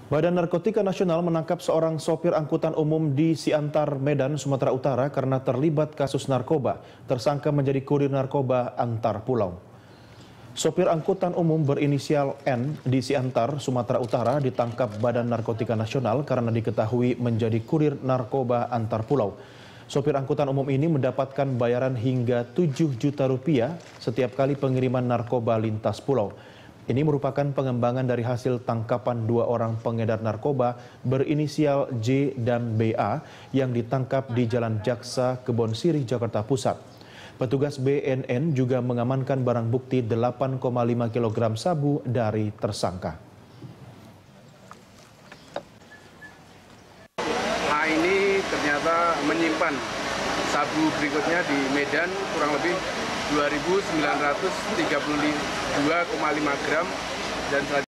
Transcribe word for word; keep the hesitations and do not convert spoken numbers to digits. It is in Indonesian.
Badan Narkotika Nasional menangkap seorang sopir angkutan umum di Siantar, Medan, Sumatera Utara karena terlibat kasus narkoba. Tersangka menjadi kurir narkoba antar pulau. Sopir angkutan umum berinisial N di Siantar, Sumatera Utara ditangkap Badan Narkotika Nasional karena diketahui menjadi kurir narkoba antar pulau. Sopir angkutan umum ini mendapatkan bayaran hingga tujuh juta rupiah setiap kali pengiriman narkoba lintas pulau. Ini merupakan pengembangan dari hasil tangkapan dua orang pengedar narkoba berinisial J dan B A yang ditangkap di Jalan Jaksa, Kebon Sirih, Jakarta Pusat. Petugas B N N juga mengamankan barang bukti delapan koma lima kilogram sabu dari tersangka. A ini ternyata menyimpan sabu berikutnya di Medan kurang lebih dua ribu sembilan ratus tiga puluh dua koma lima gram dan